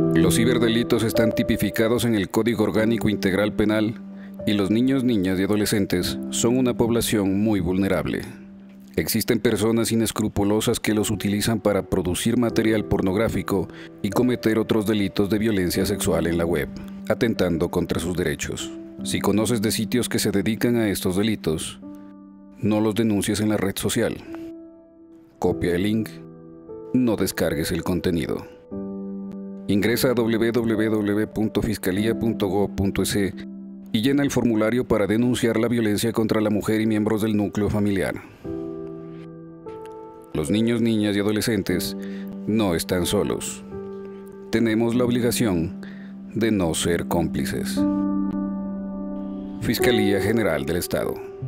Los ciberdelitos están tipificados en el Código Orgánico Integral Penal y los niños, niñas y adolescentes son una población muy vulnerable. Existen personas inescrupulosas que los utilizan para producir material pornográfico y cometer otros delitos de violencia sexual en la web, atentando contra sus derechos. Si conoces de sitios que se dedican a estos delitos, no los denuncies en la red social. Copia el link, no descargues el contenido. Ingresa a www.fiscalia.gov.es y llena el formulario para denunciar la violencia contra la mujer y miembros del núcleo familiar. Los niños, niñas y adolescentes no están solos. Tenemos la obligación de no ser cómplices. Fiscalía General del Estado.